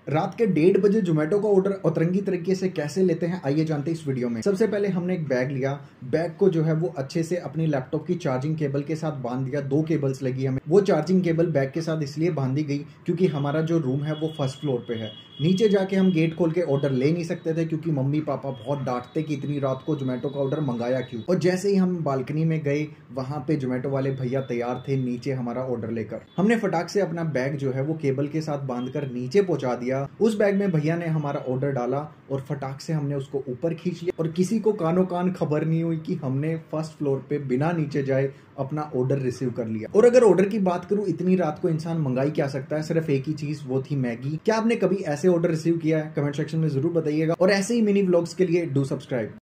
रात के 1:30 बजे जोमेटो का ऑर्डर अतरंगी तरीके से कैसे लेते हैं आइए जानते हैं इस वीडियो में। सबसे पहले हमने एक बैग लिया, बैग को जो है वो अच्छे से अपनी लैपटॉप की चार्जिंग केबल के साथ बांध दिया। 2 केबल्स लगी हमें। वो चार्जिंग केबल बैग के साथ इसलिए बांधी गई क्योंकि हमारा जो रूम है वो फर्स्ट फ्लोर पे है। नीचे जाके हम गेट खोल के ऑर्डर ले नहीं सकते थे क्योंकि मम्मी पापा बहुत डांटते कि इतनी रात को जोमेटो का ऑर्डर मंगाया क्यों। और जैसे ही हम बालकनी में गए वहां पे जोमेटो वाले भैया तैयार थे नीचे हमारा ऑर्डर लेकर। हमने फटाक से अपना बैग जो है वो केबल के साथ बांधकर नीचे पहुंचा दिया। उस बैग में भैया ने हमारा ऑर्डर डाला और फटाक से हमने उसको ऊपर खींच लिया और किसी को कानो कान खबर नहीं हुई कि हमने फर्स्ट फ्लोर पे बिना नीचे जाए अपना ऑर्डर रिसीव कर लिया। और अगर ऑर्डर की बात करूं, इतनी रात को इंसान मंगाई क्या सकता है, सिर्फ एक ही चीज, वो थी मैगी। क्या आपने कभी ऐसे ऑर्डर रिसीव किया है? कमेंट सेक्शन में जरूर बताइएगा और ऐसे ही मिनी व्लॉग्स के लिए डू सब्सक्राइब।